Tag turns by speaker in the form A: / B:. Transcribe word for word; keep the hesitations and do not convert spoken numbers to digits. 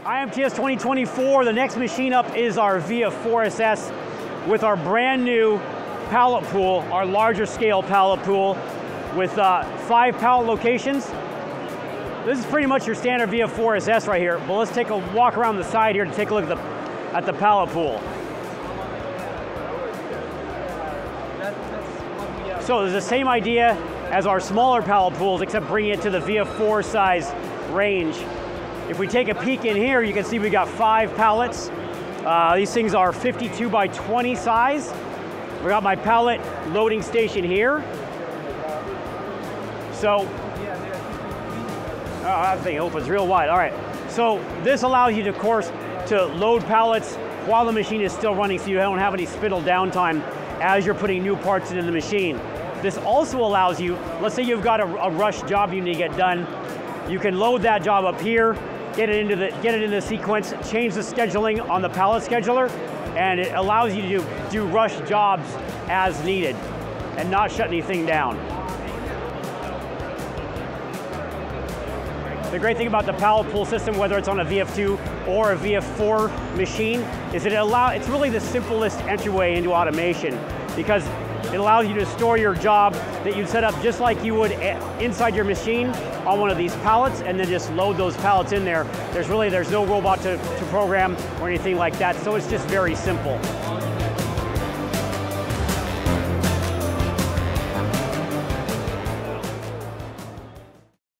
A: I M T S twenty twenty-four, the next machine up is our V F four S S with our brand new pallet pool, our larger scale pallet pool with uh, five pallet locations. This is pretty much your standard V F four S S right here, but let's take a walk around the side here to take a look at the, at the pallet pool. So it's the same idea as our smaller pallet pools, except bringing it to the V F four size range. If we take a peek in here, you can see we got five pallets. Uh, these things are fifty-two by twenty size. We got my pallet loading station here. So, oh, that thing opens real wide. All right, so this allows you, to, of course, to load pallets while the machine is still running, so you don't have any spindle downtime as you're putting new parts into the machine. This also allows you, let's say you've got a, a rush job you need to get done, you can load that job up here, get it into the get it into the sequence, change the scheduling on the pallet scheduler, and it allows you to do, do rush jobs as needed and not shut anything down. The great thing about the pallet pool system, whether it's on a V F two or a V F four machine, is that it allow, it's really the simplest entryway into automation, because it allows you to store your job that you set up just like you would inside your machine on one of these pallets, and then just load those pallets in there. There's really, there's no robot to, to program or anything like that, so it's just very simple.